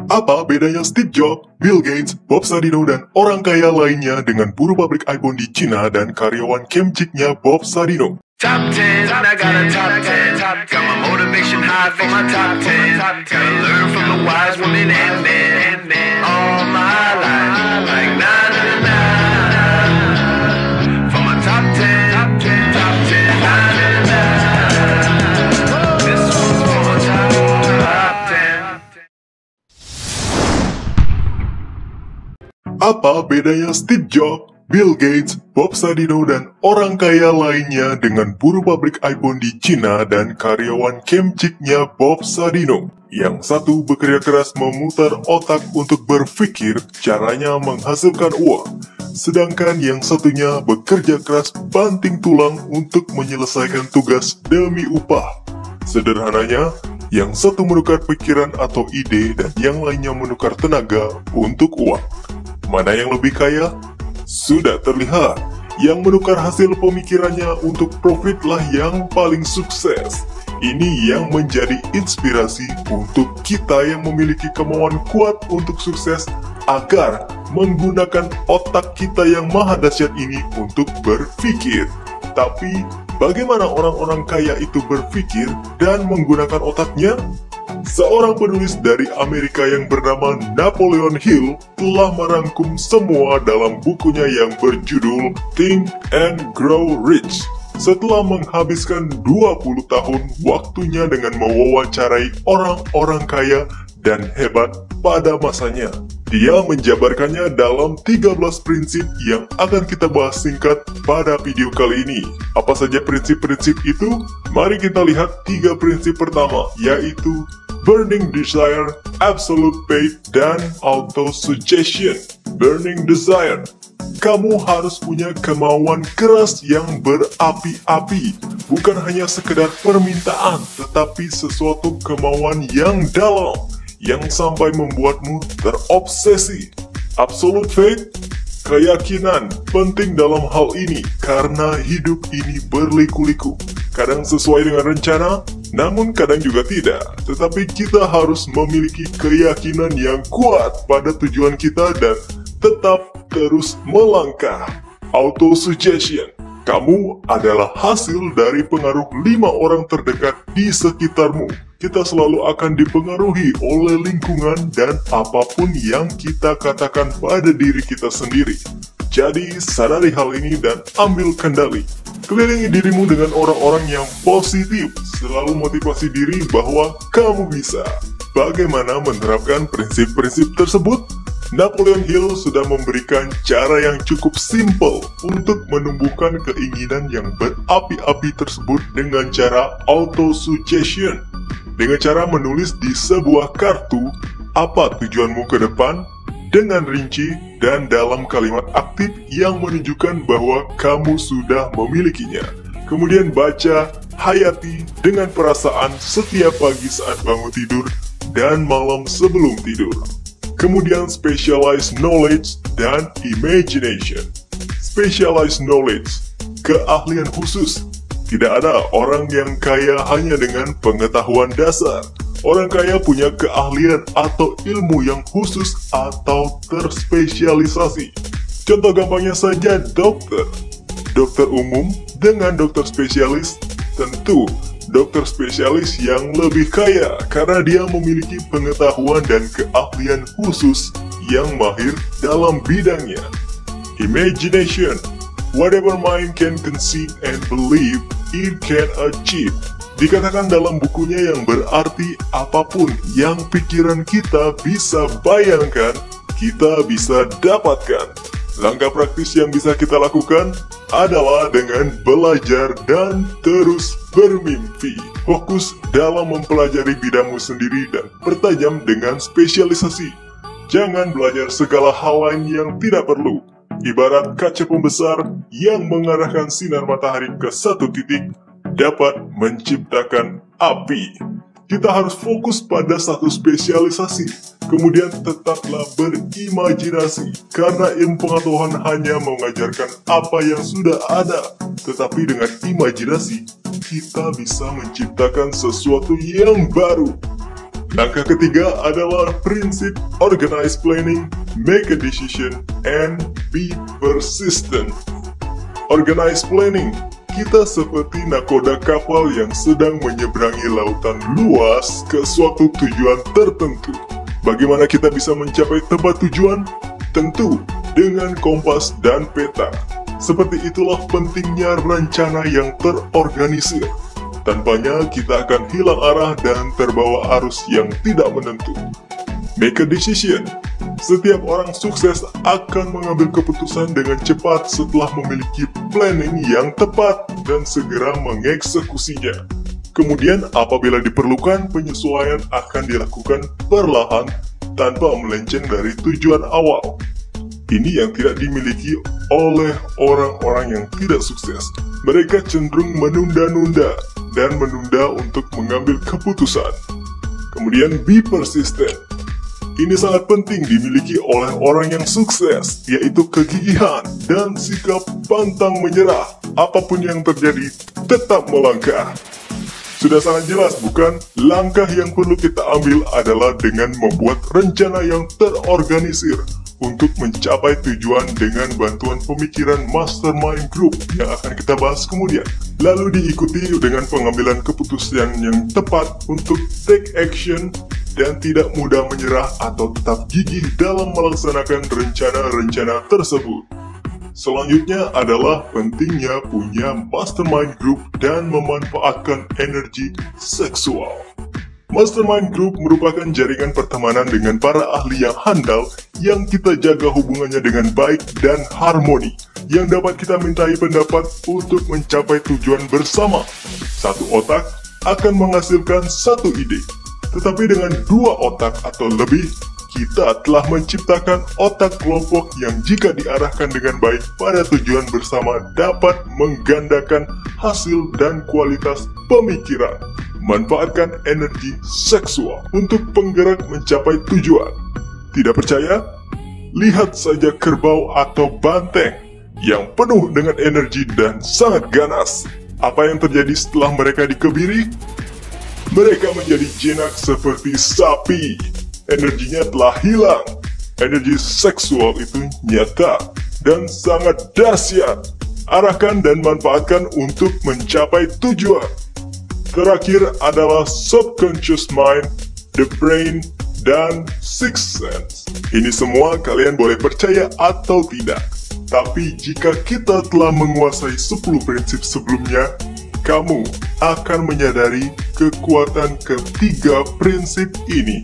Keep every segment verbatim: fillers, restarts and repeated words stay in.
Apa bedanya Steve Jobs, Bill Gates, Bob Sadino, dan orang kaya lainnya dengan buruh pabrik iPhone di Cina dan karyawan Chemchick-nya Bob Sadino? Top ten, I got a top ten. Got my motivation high for my top ten. Gotta learn from the wise women and men. All my life, like na na na na. For my top ten, top ten, top ten, na na na na. This one's for my top ten. Apa bedanya Steve Jobs, Bill Gates, Bob Sadino, dan orang kaya lainnya dengan buruh pabrik iPhone di Cina dan karyawan Chemchick-nya Bob Sadino? Yang satu bekerja keras memutar otak untuk berpikir caranya menghasilkan uang, sedangkan yang satunya bekerja keras banting tulang untuk menyelesaikan tugas demi upah. Sederhananya, yang satu menukar pikiran atau ide dan yang lainnya menukar tenaga untuk uang. Mana yang lebih kaya? Sudah terlihat, yang menukar hasil pemikirannya untuk profit lah yang paling sukses. Ini yang menjadi inspirasi untuk kita yang memiliki kemauan kuat untuk sukses agar menggunakan otak kita yang maha dahsyat ini untuk berpikir. Tapi, bagaimana orang-orang kaya itu berpikir dan menggunakan otaknya? Seorang penulis dari Amerika yang bernama Napoleon Hill telah merangkum semua dalam bukunya yang berjudul Think and Grow Rich. Setelah menghabiskan dua puluh tahun waktunya dengan mewawancarai orang-orang kaya dan hebat pada masanya, dia menjabarkannya dalam tiga belas prinsip yang akan kita bahas singkat pada video kali ini. Apa saja prinsip-prinsip itu? Mari kita lihat tiga prinsip pertama, yaitu Burning Desire, Absolute Faith, dan Auto-Suggestion. Burning Desire. Kamu harus punya kemauan keras yang berapi-api. Bukan hanya sekedar permintaan, tetapi sesuatu kemauan yang dalam, yang sampai membuatmu terobsesi. Absolute Faith, keyakinan penting dalam hal ini karena hidup ini berliku-liku. Kadang sesuai dengan rencana, namun kadang juga tidak. Tetapi kita harus memiliki keyakinan yang kuat pada tujuan kita dan tetap terus melangkah. Auto-suggestion. Kamu adalah hasil dari pengaruh lima orang terdekat di sekitarmu. Kita selalu akan dipengaruhi oleh lingkungan dan apapun yang kita katakan pada diri kita sendiri. Jadi, sadari hal ini dan ambil kendali. Kelilingi dirimu dengan orang-orang yang positif, selalu motivasi diri bahwa kamu bisa. Bagaimana menerapkan prinsip-prinsip tersebut? Napoleon Hill sudah memberikan cara yang cukup simpel untuk menumbuhkan keinginan yang berapi-api tersebut dengan cara auto-suggestion. Dengan cara menulis di sebuah kartu apa tujuanmu ke depan dengan rinci dan dalam kalimat aktif yang menunjukkan bahwa kamu sudah memilikinya. Kemudian baca, hayati dengan perasaan setiap pagi saat bangun tidur dan malam sebelum tidur. Kemudian specialized knowledge dan imagination. Specialized knowledge, keahlian khusus. Tidak ada orang yang kaya hanya dengan pengetahuan dasar. Orang kaya punya keahlian atau ilmu yang khusus atau terspesialisasi. Contoh gampangnya saja dokter. Dokter umum dengan dokter spesialis, tentu dokter spesialis yang lebih kaya karena dia memiliki pengetahuan dan keahlian khusus yang mahir dalam bidangnya. Imagination. Whatever mind can conceive and believe, it can achieve. Dikatakan dalam bukunya yang berarti apapun yang pikiran kita bisa bayangkan, kita bisa dapatkan. Langkah praktis yang bisa kita lakukan adalah dengan belajar dan terus bermimpi. Fokus dalam mempelajari bidangmu sendiri dan pertajam dengan spesialisasi. Jangan belajar segala hal lain yang tidak perlu. Ibarat kaca pembesar yang mengarahkan sinar matahari ke satu titik dapat menciptakan api. Kita harus fokus pada satu spesialisasi, kemudian tetaplah berimajinasi, karena ilmu pengetahuan hanya mengajarkan apa yang sudah ada, tetapi dengan imajinasi, kita bisa menciptakan sesuatu yang baru. Langkah ketiga adalah prinsip organize planning, make a decision, and be persistent. Organize planning, kita seperti nakoda kapal yang sedang menyeberangi lautan luas ke suatu tujuan tertentu. Bagaimana kita bisa mencapai tempat tujuan? Tentu dengan kompas dan peta. Seperti itulah pentingnya rencana yang terorganisir. Tanpanya kita akan hilang arah dan terbawa arus yang tidak menentu. Make a decision. Setiap orang sukses akan mengambil keputusan dengan cepat setelah memiliki planning yang tepat dan segera mengeksekusinya. Kemudian apabila diperlukan, penyesuaian akan dilakukan perlahan tanpa melenceng dari tujuan awal. Ini yang tidak dimiliki oleh orang-orang yang tidak sukses. Mereka cenderung menunda-nunda dan menunda untuk mengambil keputusan. Kemudian be persistent. Ini sangat penting dimiliki oleh orang yang sukses, yaitu kegigihan dan sikap pantang menyerah. Apapun yang terjadi, tetap melangkah. Sudah sangat jelas bukan? Langkah yang perlu kita ambil adalah dengan membuat rencana yang terorganisir untuk mencapai tujuan dengan bantuan pemikiran mastermind group yang akan kita bahas kemudian. Lalu diikuti dengan pengambilan keputusan yang tepat untuk take action dan tidak mudah menyerah atau tetap gigih dalam melaksanakan rencana-rencana tersebut. Selanjutnya adalah pentingnya punya mastermind group dan memanfaatkan energi seksual. Mastermind Group merupakan jaringan pertemanan dengan para ahli yang handal yang kita jaga hubungannya dengan baik dan harmoni, yang dapat kita mintai pendapat untuk mencapai tujuan bersama. Satu otak akan menghasilkan satu ide, tetapi dengan dua otak atau lebih, kita telah menciptakan otak kelompok yang jika diarahkan dengan baik pada tujuan bersama dapat menggandakan hasil dan kualitas pemikiran. Manfaatkan energi seksual untuk penggerak mencapai tujuan. Tidak percaya? Lihat saja kerbau atau banteng yang penuh dengan energi dan sangat ganas. Apa yang terjadi setelah mereka dikebiri? Mereka menjadi jinak seperti sapi. Energinya telah hilang. Energi seksual itu nyata dan sangat dahsyat. Arahkan dan manfaatkan untuk mencapai tujuan. Terakhir adalah subconscious mind, the brain, dan sixth sense. Ini semua kalian boleh percaya atau tidak. Tapi jika kita telah menguasai sepuluh prinsip sebelumnya, kamu akan menyadari kekuatan ketiga prinsip ini.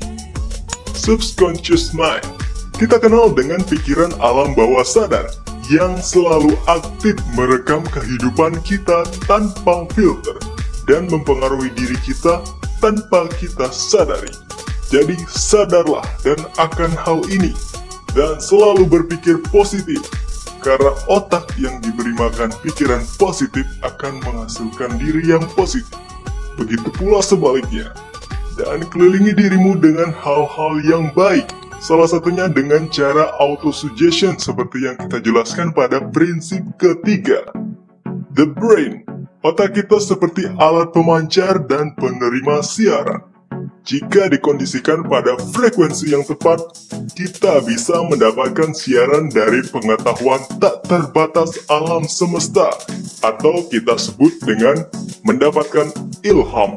Subconscious mind. Kita kenal dengan pikiran alam bawah sadar yang selalu aktif merekam kehidupan kita tanpa filter dan mempengaruhi diri kita tanpa kita sadari. Jadi sadarlah dan akan hal ini dan selalu berpikir positif, karena otak yang diberi makan pikiran positif akan menghasilkan diri yang positif. Begitu pula sebaliknya. Dan kelilingi dirimu dengan hal-hal yang baik, salah satunya dengan cara auto-suggestion seperti yang kita jelaskan pada prinsip ketiga. The brain. Otak kita seperti alat pemancar dan penerima siaran. Jika dikondisikan pada frekuensi yang tepat, kita bisa mendapatkan siaran dari pengetahuan tak terbatas alam semesta, atau kita sebut dengan mendapatkan ilham.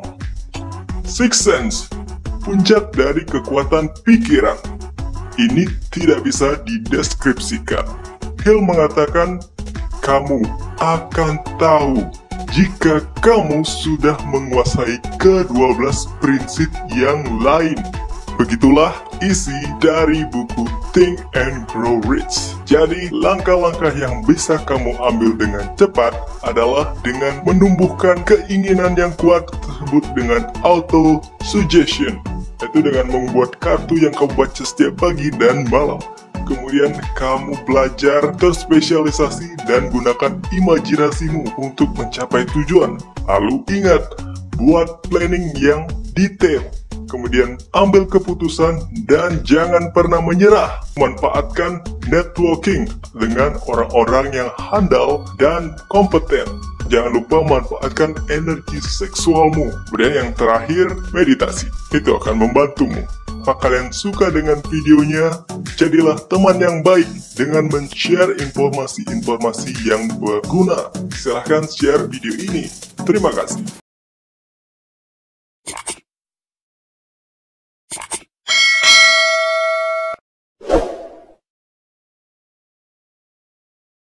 Sixth sense, puncak dari kekuatan pikiran. Ini tidak bisa dideskripsikan. Hill mengatakan, kamu akan tahu jika kamu sudah menguasai kedua belas prinsip yang lain. Begitulah isi dari buku Think and Grow Rich. Jadi, langkah-langkah yang bisa kamu ambil dengan cepat adalah dengan menumbuhkan keinginan yang kuat tersebut dengan auto-suggestion, yaitu dengan membuat kartu yang kamu baca setiap pagi dan malam. Kemudian kamu belajar terspesialisasi dan gunakan imajinasimu untuk mencapai tujuan. Lalu ingat, buat planning yang detail. Kemudian ambil keputusan dan jangan pernah menyerah. Manfaatkan networking dengan orang-orang yang handal dan kompeten. Jangan lupa manfaatkan energi seksualmu. Kemudian yang terakhir, meditasi. Itu akan membantumu. Jika kalian suka dengan videonya, jadilah teman yang baik dengan men-share informasi-informasi yang berguna. Silahkan share video ini. Terima kasih.